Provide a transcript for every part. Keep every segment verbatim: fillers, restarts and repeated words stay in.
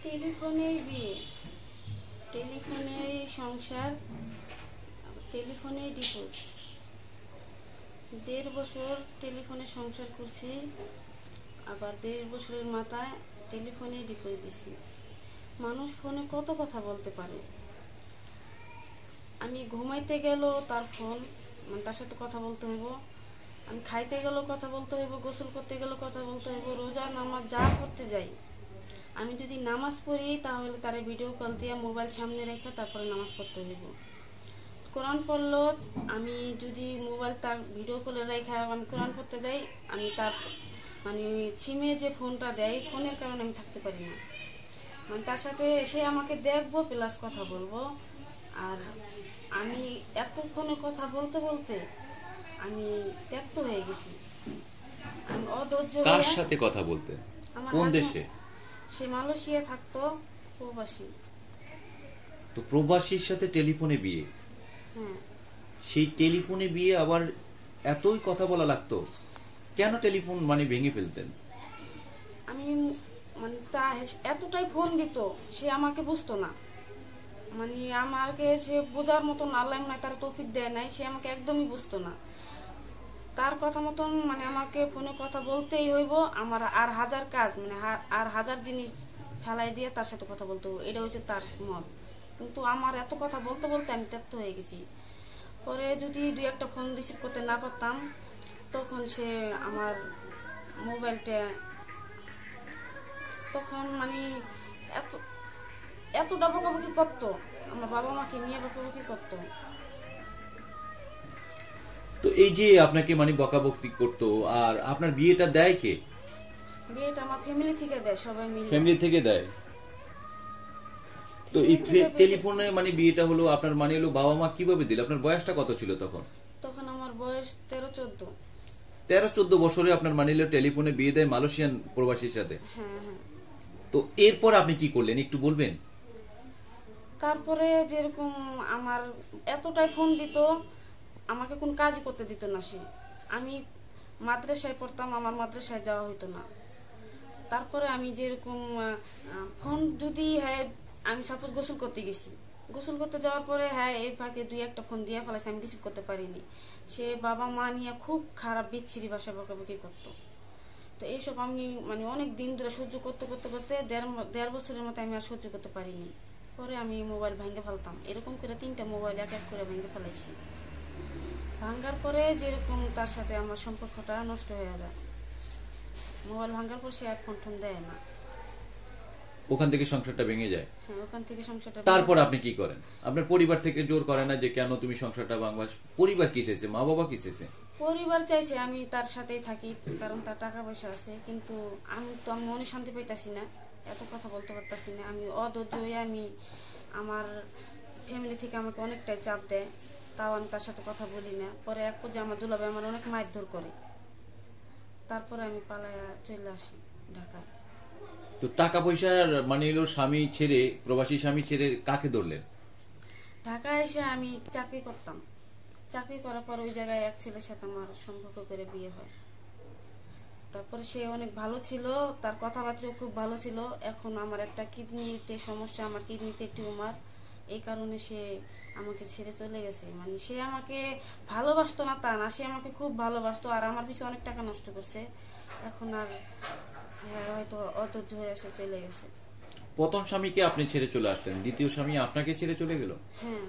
টেলিফোনেই বিয়ে, টেলিফোনেই সংসার, টেলিফোনেই ডিভোর্স। দেড় বছর টেলিফোনে সংসার করছি, আবার দেড় বছরের মাথায় টেলিফোনে ডিভোর্স দিছি। মানুষ ফোনে কত কথা বলতে পারে। আমি ঘুমাইতে গেলেও তার ফোন, মানে তার সাথে কথা বলতে হইব। আমি খাইতে গেলেও কথা বলতে হইব, গোসল করতে গেলেও কথা বলতে হইব, রোজা নামাজ যা করতে যাই। আমি যদি নামাজ পড়ি তাহলে তারা ভিডিও কল দিয়ে মোবাইল সামনে রেখে তারপরে নামাজ পড়তে হইব। কোরআন পড়লো, আমি যদি মোবাইল তার ভিডিও কলে রেখে আমি কোরআন পড়তে যাই, আমি তার মানে সিমে যে ফোনটা দেয়, ফোনের কারণে আমি থাকতে পারি না। মানে তার সাথে সে আমাকে দেখবো প্লাস কথা বলবো। আর আমি এত ফোনে কথা বলতে বলতে আমি ত্যক্ত হয়ে গেছি। আমি অধৈর্য। কার সাথে কথা বলতে? কোন দেশে? সে মালয়েশিয়া থাকতো, প্রবাসী। তো প্রবাসীর সাথে টেলিফোনে বিয়ে? হ্যাঁ। সেই টেলিফোনে বিয়ে আবার এতই কথা বলা লাগতো? কেন টেলিফোন মানে ভেঙে ফেলতেন? আমি মানে তা এতটাই ফোন দিত, সে আমাকে বুঝতো না। মানে আমাকে সে বোঝার মতন আল্লাহ নাই, তার তৌফিক দেয় নাই, সে আমাকে একদমই বুঝতো না। তার কথা মতন মানে আমাকে ফোনে কথা বলতেই হইব। আমার আর হাজার কাজ, মানে আর হাজার জিনিস ফেলাই দিয়ে তার সাথে কথা বলতে হইব, এটা হচ্ছে তার মত। কিন্তু আমার এত কথা বলতে বলতে আমি ত্যক্ত হয়ে গেছি। পরে যদি দুই একটা ফোন রিসিভ করতে না পারতাম, তখন সে আমার মোবাইলটা, তখন মানে এত এতটা বকাবকি করতো, আমার বাবা মাকে নিয়ে বকাবকি করতো। তো এই যে আপনাকে মানে বকাবকি করতো, আর আপনার বিয়েটা দেয় কে? বিয়েটা আমার ফ্যামিলি থেকে দেয়, সবাই মিলে ফ্যামিলি থেকে দেয়। তো এই টেলিফোনে মানে বিয়েটা হলো আপনার, মানে হলো বাবা মা কিভাবে দিল? আপনার বয়সটা কত ছিল তখন? তখন আমার বয়স তেরো চোদ্দ। তেরো চোদ্দ বছরে আপনার মানে হলো টেলিফোনে বিয়ে দেয় মালয়েশিয়ান প্রবাসীর সাথে। হ্যাঁ হ্যাঁ। তো এরপর আপনি কি করলেন একটু বলবেন? তারপরে যেরকম আমার এতটাই ফোন দিত, আমাকে কোন কাজই করতে দিত না সে। আমি মাদ্রাসায় পড়তাম, আমার মাদ্রাসায় যাওয়া হইতো না। তারপরে আমি যেরকম ফোন যদি, হ্যাঁ আমি সাপোজ গোসল করতে গেছি, গোসল করতে যাওয়ার পরে হ্যাঁ এই ফাঁকে দুই একটা ফোন দিয়ে ফেলাইছে, আমি রিসিভ করতে পারিনি। সে বাবা মা নিয়ে খুব খারাপ বিচ্ছিরি ভাষা বকাবকি করতো। তো এইসব আমি মানে অনেক দিন ধরে সহ্য করতে করতে করতে দেড় দেড় বছরের মতো আমি আর সহ্য করতে পারিনি। পরে আমি মোবাইল ভেঙে ফেলতাম, এরকম করে তিনটা মোবাইল এক এক করে ভেঙে ফেলাইছি। ভাঙ্গার পরে যেরকম তার সাথে আমার সম্পর্কটা নষ্ট হয়ে যায়। মোবাইল ভাঙ্গার পর সে আর ফোন টোন দেয় না। ওখান থেকে সংসারটা ভেঙে যায়। হ্যাঁ, ওখান থেকে সংসারটা। তারপর আপনি কি করেন? আপনার পরিবার থেকে জোর করে না যে কেন তুমি সংসারটা ভাঙবা? পরিবার কি চাইছে? মা বাবা কি চাইছে? পরিবার চাইছে আমি তার সাথেই থাকি, কারণ তার টাকা পয়সা আছে। কিন্তু আমি তো আমি মনে শান্তি পাইতাছি না, এত কথা বলতে পারতাছি না। আমি অধৈর্য হয়ে আমি আমার ফ্যামিলি থেকে আমাকে অনেকটাই চাপ দেয়, তাও আমি তার সাথে কথা বলি না। পরে এক পর্যায়ে আমার দুলাভাই আমার অনেক মারধর করে, তারপরে আমি পালায়া চলে আসি ঢাকায়। তো টাকা পয়সার মানে হলো স্বামী ছেড়ে, প্রবাসী স্বামী ছেড়ে কাকে ধরলেন? ঢাকায় এসে আমি চাকরি করতাম। চাকরি করার পর ওই জায়গায় এক ছেলের সাথে আমার সম্পর্ক করে বিয়ে হয়। তারপরে সে অনেক ভালো ছিল, তার কথাবার্তাও খুব ভালো ছিল। এখন আমার একটা কিডনিতে সমস্যা, আমার কিডনিতে টিউমার, এই কারণে সে আমাকে ছেড়ে চলে গেছে। মানে সে আমাকে ভালোবাসতো না তা না, সে আমাকে খুব ভালোবাসতো, আর আমার পিছনে অনেক টাকা নষ্ট করছে। এখন আর হয়তো অধৈর্য হয়ে এসে চলে গেছে। প্রথম স্বামীকে আপনি ছেড়ে চলে আসলেন, দ্বিতীয় স্বামী আপনাকে ছেড়ে চলে গেল? হ্যাঁ।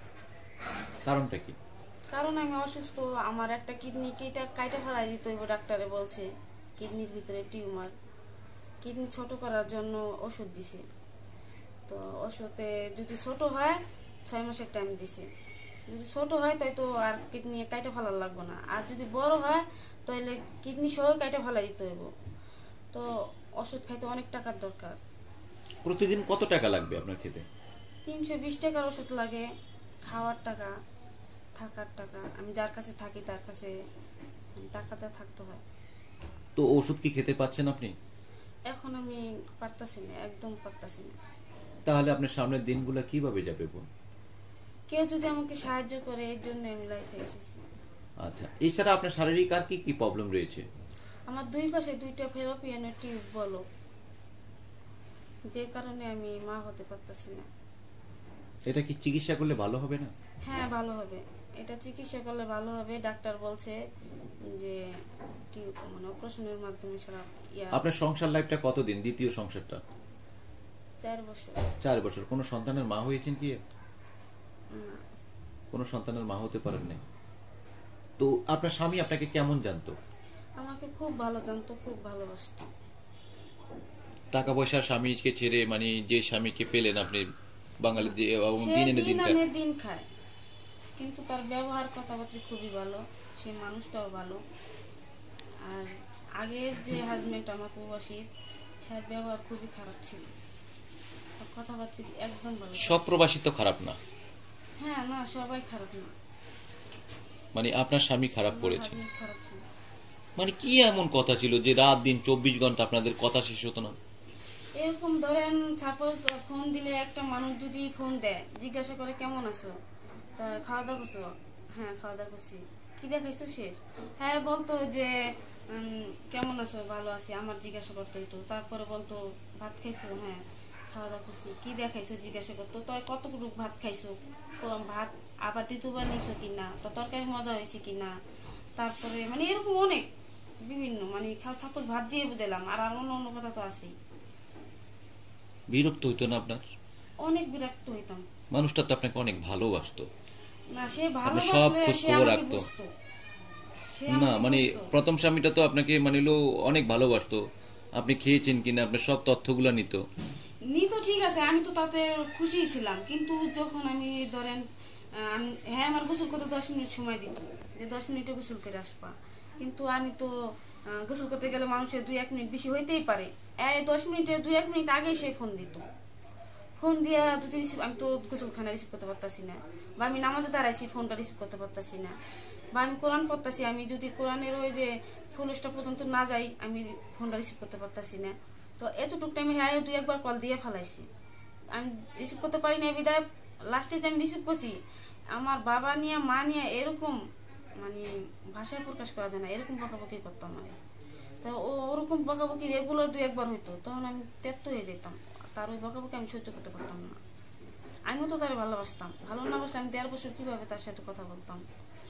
কারণটা কি? কারণ আমি অসুস্থ, আমার একটা কিডনি কেটে কাইটা ফেলাই দিতে হইব, ডাক্তারে বলছে কিডনির ভিতরে টিউমার। কিডনি ছোট করার জন্য ওষুধ দিছে। তো ওষুধে যদি ছোট হয় ছয় মাসের টাইম দিছে। যদি ছোট হয় তাই তো আর কিডনি কাইটা ফেলার লাগবে না, আর যদি বড় হয় তাহলে কিডনি সহ কাইটা ফেলাই দিতে হইব। তো ওষুধ খাইতে অনেক টাকার দরকার। প্রতিদিন কত টাকা লাগবে আপনার খেতে? তিনশো বিশ টাকার ওষুধ লাগে, খাওয়ার টাকা, থাকার টাকা। আমি যার কাছে থাকি তার কাছে টাকাতে থাকতে হয়। তো ওষুধ কি খেতে পাচ্ছেন আপনি? এখন আমি পারতাছি না, একদম পারতাছি না। তাহলে আপনার সামনের দিনগুলো কিভাবে যাবে বোন? কেউ যদি আমাকে সাহায্য করে, এর জন্য আমি লাইফে এসেছি। আচ্ছা, এছাড়া আপনার শারীরিক আর কি কি প্রবলেম রয়েছে? আমার দুই পাশে দুইটা ফেলোপিয়ানের টিউব বলো, যে কারণে আমি মা হতে পারতেছি না। এটা কি চিকিৎসা করলে ভালো হবে না? হ্যাঁ, ভালো হবে, এটা চিকিৎসা করলে ভালো হবে। ডাক্তার বলছে যে মানে অপারেশনের মাধ্যমে সারা ইয়া। আপনার সংসার লাইফটা কতদিন, দ্বিতীয় সংসারটা? চার বছর। চার বছর। কোনো সন্তানের মা হয়েছেন কি? না। কোনো সন্তানের মা হতে পারেন নাই। তো আপনার স্বামী আপনাকে কেমন জানতো? আমাকে খুব ভালো জানতো, খুব ভালোবাসতো। টাকা পয়সার স্বামীকে ছেড়ে মানে যে স্বামীকে পেলেন আপনি বাঙালি দিন এনে দিন খায় দিন খায়, কিন্তু তার ব্যবহার কথাবার্তা খুবই ভালো, সে মানুষটাও ভালো। আর আগের যে হাজবেন্ড আমার প্রবাসী, হ্যাঁ ব্যবহার খুবই খারাপ ছিল, কথাবার্তা একদম ভালো। সব প্রবাসী তো খারাপ না। হ্যাঁ, না সবাই খারাপ না। মানে আপনার স্বামী খারাপ করেছে? খারাপ ছিল। মানে কি এমন কথা ছিল যে রাত দিন চব্বিশ ঘন্টা আপনাদের কথা শেষ হতো না? এরকম ধরেন সাপোজ ফোন দিলে একটা মানুষ যদি ফোন দেয়, জিজ্ঞাসা করে কেমন আছো, তা খাওয়া দাওয়া করছো, হ্যাঁ খাওয়া দাওয়া করছি, কি দেখাইছো শেষ, হ্যাঁ বলতো যে কেমন আছো, ভালো আছি, আমার জিজ্ঞাসা করতে হইতো। তারপরে বলতো ভাত খাইছো, হ্যাঁ খাওয়া দাওয়া করছি, কি দেখাইছো জিজ্ঞাসা করতো, তো কতটুকু ভাত খাইছো, ভাত আবার দ্বিতীয়বার নিছো কিনা, তো তরকারি মজা হয়েছে কিনা, তারপরে মানে এরকম অনেক বিভিন্ন মানে সাপোজ ভাত দিয়ে বুঝালাম, আর অন্য অন্য কথা তো আছেই। বিরক্ত হইতো না আপনার? অনেক বিরক্ত হইতাম। মানুষটা তো আপনাকে অনেক ভালোবাসতো না, সে ভালোবাসলে সব খোঁজ সে খবর আমাকে রাখতো বুঝতো। না মানে প্রথম স্বামীটা তো আপনাকে মানিলো অনেক ভালোবাসতো, আপনি খেয়েছেন কিনা আপনার সব তথ্যগুলো নিত নিত, ঠিক আছে, আমি তো তাতে খুশি ছিলাম। কিন্তু যখন আমি ধরেন হ্যাঁ আমার গোসল করতে দশ মিনিট সময় দিত, যে দশ মিনিটে গোসল করে আসবা, কিন্তু আমি তো গোসল করতে গেলে মানুষের দুই এক মিনিট বেশি হইতেই পারে, এই দশ মিনিটে দুই এক মিনিট আগেই সে ফোন দিত। ফোন দিয়া যদি রিসিভ, আমি তো গোসলখানা রিসিভ করতে পারতাছি না, বা আমি নামাজে দাঁড়াইছি ফোনটা রিসিভ করতে পারতাছি না, বা আমি কোরআন পড়তাছি, আমি যদি কোরআনের ওই যে ফুলসটা পর্যন্ত না যাই আমি ফোনটা রিসিভ করতে পারতাছি না। তো এতটুকু টাইমে হ্যাঁ দুই একবার কল দিয়ে ফেলাইছি, আমি রিসিভ করতে পারি না বিদায়। লাস্টে যে আমি রিসিভ করছি, আমার বাবা নিয়ে মা নিয়ে এরকম মানে ভাষায় প্রকাশ করা যায় না, এরকম বকাবকি করতাম আমি। তো ওরকম বকাবকি রেগুলার দুই একবার হইতো, তখন আমি তেত্ত হয়ে যেতাম। তার ওই বকাবকি আমি সহ্য করতে পারতাম না। আমিও তো তারে ভালোবাসতাম, ভালো না বাসলে আমি দেড় বছর কিভাবে তার সাথে কথা বলতাম।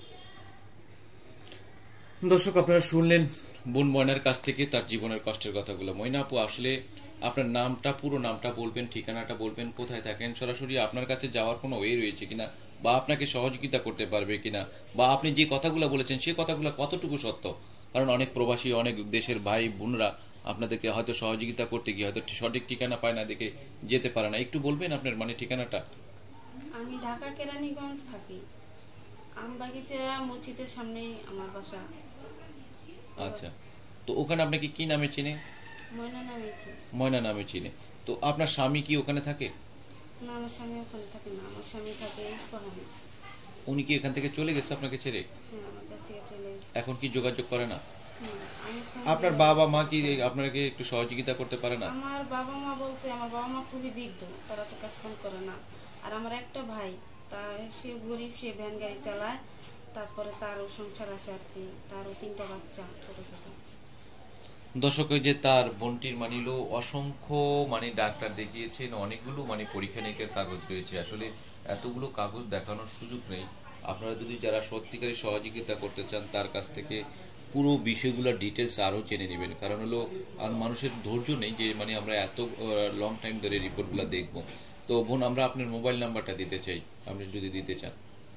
দর্শক আপনারা শুনলেন বোন ময়নার কাছ থেকে তার জীবনের কষ্টের কথাগুলো। ময়না আপু, আসলে আপনার নামটা, পুরো নামটা বলবেন, ঠিকানাটা বলবেন, কোথায় থাকেন, সরাসরি আপনার কাছে যাওয়ার কোনো ওয়ে রয়েছে কিনা, বা আপনাকে সহযোগিতা করতে পারবে কিনা, বা আপনি যে কথাগুলো বলেছেন সেই কথাগুলো কতটুকু সত্য। কারণ অনেক প্রবাসী, অনেক দেশের ভাই বোনরা আপনাদেরকে হয়তো সহযোগিতা করতে গিয়ে হয়তো সঠিক ঠিকানা পায় না, দেখে যেতে পারে না। একটু বলবেন আপনার মানে ঠিকানাটা? আমি ঢাকা কেরানীগঞ্জ থাকি, আমবাগিচা মসজিদের সামনেই আমার বাসা। আচ্ছা, তো ওখানে আপনাকে কি নামে চিনে? ময়না নামে চিনে। ময়না নামে চিনে। তো আপনার স্বামী কি ওখানে থাকে? না, আমার স্বামী ওখানে থাকে না, আমার স্বামী থাকে ইস্পাহানে। উনি কি এখান থেকে চলে গেছে আপনাকে ছেড়ে? হ্যাঁ, আমার কাছ থেকে চলে গেছে। এখন কি যোগাযোগ করে না? আমি আপনার বাবা মা কি আপনাকে একটু সহযোগিতা করতে পারে না? আমার বাবা মা বলতে আমার বাবা মা খুবই বিজ্ঞ, তারা তো কাজ কাম করে না। আর আমার একটা ভাই, তা সে গরিব, সে ভ্যান গাড়ি চালায়, তারপরে তারও সংসার আছে আর কি, তারও তিনটা বাচ্চা ছোট ছোট। দর্শক, যে তার বোনটির মানিল অসংখ্য মানে ডাক্তার দেখিয়েছেন, অনেকগুলো মানে পরীক্ষা নিরীক্ষার কাগজ রয়েছে। আসলে এতগুলো কাগজ দেখানোর সুযোগ নেই। আপনারা যদি যারা সত্যিকারের সহযোগিতা করতে চান তার কাছ থেকে পুরো বিষয়গুলো ডিটেলস আরও জেনে নেবেন। কারণ হলো আর মানুষের ধৈর্য নেই যে মানে আমরা এত লং টাইম ধরে রিপোর্টগুলো দেখব। তো বোন, আমরা আপনার মোবাইল নাম্বারটা দিতে চাই, আপনি যদি দিতে চান।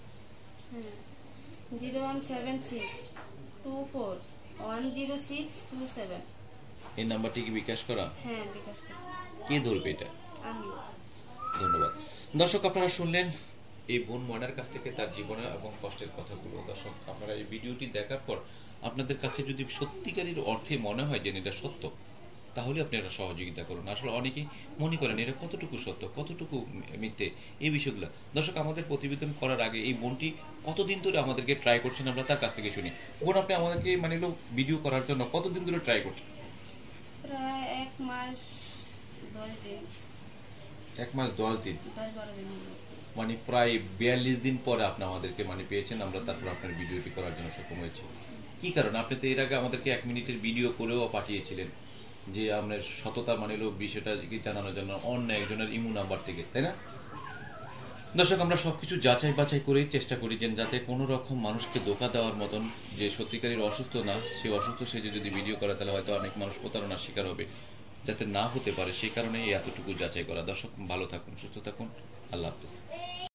Zero one seven six two four one zero six two seven. এই নাম্বারটি কি বিকাশ করা? হ্যাঁ, বিকাশ করা। কে ধরবে এটা? আমি। ধন্যবাদ। দর্শক, আপনারা শুনলেন এই বোন ময়নার কাছ থেকে তার জীবনে এবং কষ্টের কথাগুলো। দর্শক, আপনারা এই ভিডিওটি দেখার পর আপনাদের কাছে যদি সত্যিকারের অর্থে মনে হয় যে এটা সত্য, তাহলে আপনারা সহযোগিতা করুন। আসলে অনেকেই মনে করেন এটা কতটুকু সত্য, কতটুকু মিথ্যে, এই বিষয়গুলো। দর্শক, আমাদের প্রতিবেদন করার আগে এই বোনটি কতদিন ধরে আমাদেরকে ট্রাই করছেন আমরা তার কাছ থেকে শুনি। বোন, আপনি আমাদেরকে মানে ভিডিও করার জন্য কতদিন ধরে ট্রাই করছেন? প্রায় এক মাস দশ দিন। এক মাস দশ দিন, দশ বারো দিন হলো। মানে প্রায় বিয়াল্লিশ দিন পরে আপনি আমাদেরকে মানে পেয়েছেন, আমরা তারপর আপনার ভিডিওটি করার জন্য সক্ষম হয়েছি। কি কারণ? আপনি তো এর আগে আমাদেরকে এক মিনিটের ভিডিও করেও পাঠিয়েছিলেন, যে আপনার সততা মানে হলো বিষয়টা জানানোর জন্য অন্য একজনের ইমো নাম্বার থেকে, তাই না? দর্শক, আমরা সবকিছু যাচাই বাছাই করেই চেষ্টা করি যে যাতে কোনো রকম মানুষকে ধোঁকা দেওয়ার মতন, যে সত্যিকারের অসুস্থ না, সে অসুস্থ সে যদি ভিডিও করে তাহলে হয়তো অনেক মানুষ প্রতারণার শিকার হবে, যাতে না হতে পারে সেই কারণেই এতটুকু যাচাই করা। দর্শক, ভালো থাকুন, সুস্থ থাকুন, আল্লাহ হাফেজ।